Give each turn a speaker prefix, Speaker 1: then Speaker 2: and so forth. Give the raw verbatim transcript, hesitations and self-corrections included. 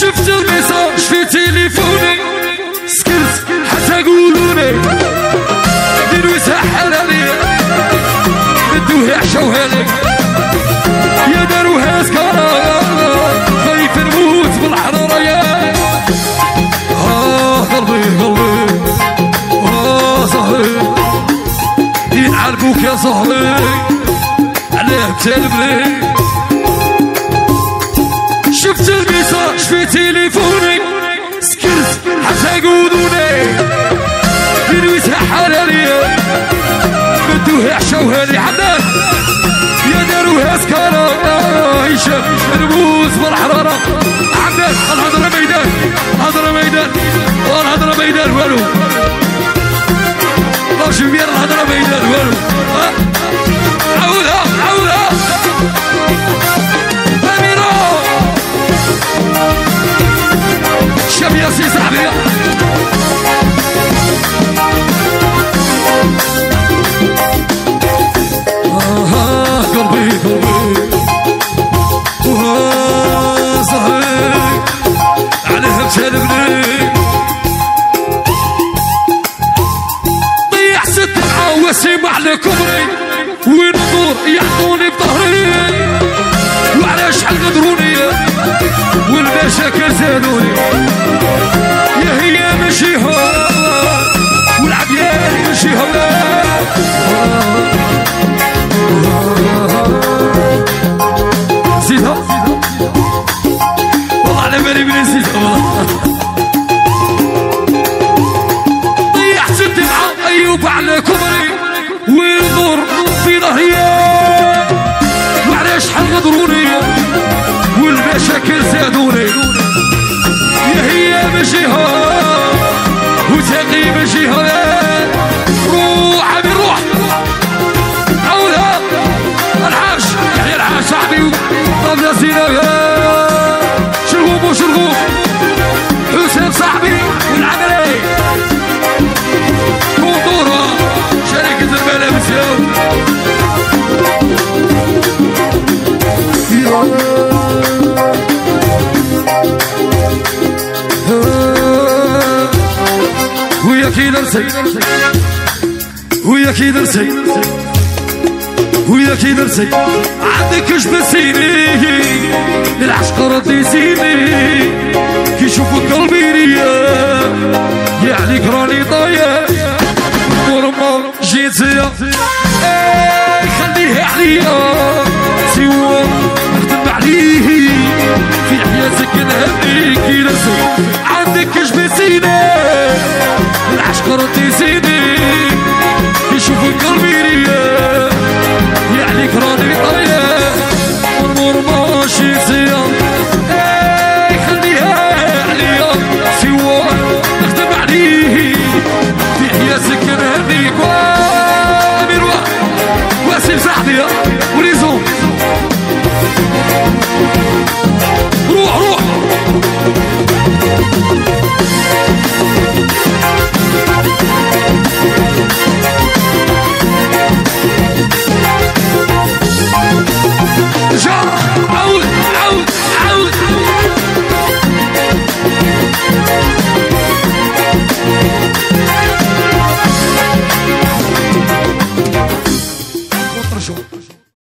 Speaker 1: شفت الميساج في تليفوني سكرت حتى قولوني ديرو يسحر عليا بدو يحشوها لي يا داروها سكارة خايف نموت بالحرارة يا آه قلبي قلبي آه صاحبي ينعرفوك يا صاحبي عليه بتلبني شفت الميساج في تليفوني سكرت حتى قودوني ديرو يسحر عليا بدو يحشوها لي حداد يا داروها سكارة هيشام نبوس بالحرارة عمدان الهضرة ميدان الهضرة ميدان والهضرة ميدان والو الله شبير الهضرة ميدان والو عودها عودها أميرو شاب يا سي صاحبي قلبي قلبي وها صحيح عليها بتلبني ضيع ست عواسم على كبري والنور يحطوني بظهري وعلى شحال غدروني والمشاكل زادوني يا هي ماشي هوا والعبيان ماشي هوا زيدها والله على بالي من زيدها والله ضيعت الدمعة أيوب على كبري والنور في ظهري وعلى شحال غدروني والمشاكل زادوني يا هي ماشي ها وتاقي ماشي ها روح عمي روح عودها العاش يحيى العاش صاحبي طابلة زينة شرغوب وشرغوب حسين صاحبي والعملي كوندورة شركة الملابس ياو ويا كي نرسي ويا كي نرسي ويا كي نرسي عندك اش بسيني العشق ردي سيني كي يشوفوك